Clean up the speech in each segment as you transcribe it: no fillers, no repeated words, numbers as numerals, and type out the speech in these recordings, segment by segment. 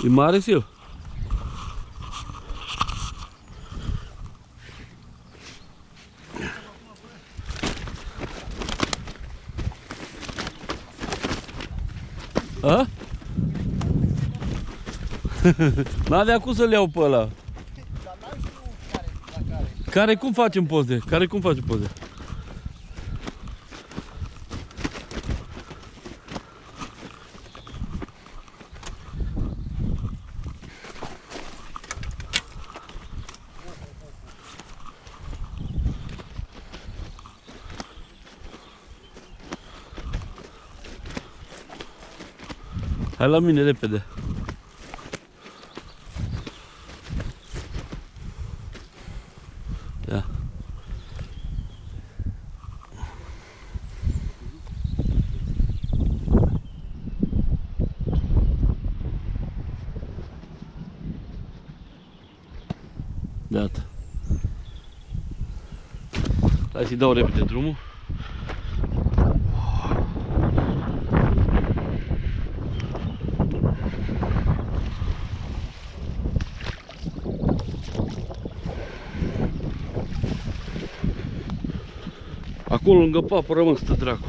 E mare, Sil? A? N-avea cum să le iau pe ăla. Dar n-am știu care. Care cum facem poze? Care cum facem poze? Hai la mine repede. Ia. Gata. Hai să-i dau repede drumul. Acolo lângă papă rămân, stă dracu.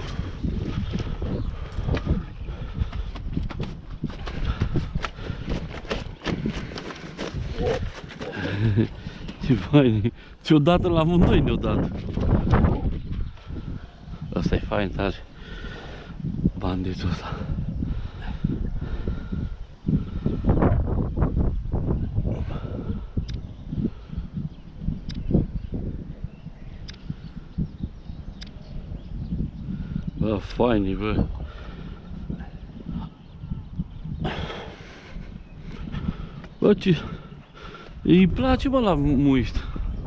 Ce fain. Și odată la amândoi ne-odată. Asta e fain, tare. Banditul ăsta. Bă, faini, bă. Bă, ce... Îi place, mă, la muiști.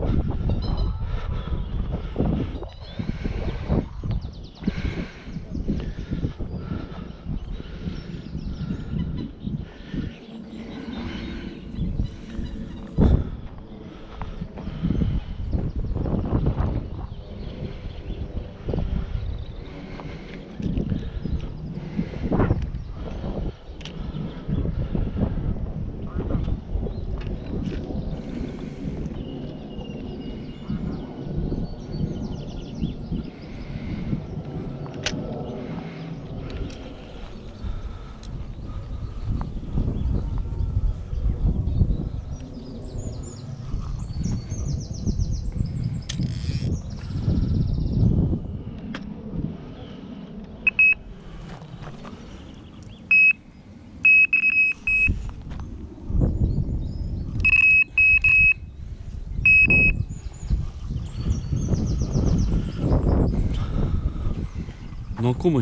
Nu, cum e?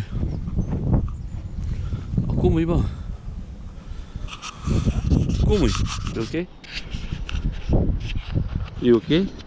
Cum e, bă? Cum e? E ok? E ok?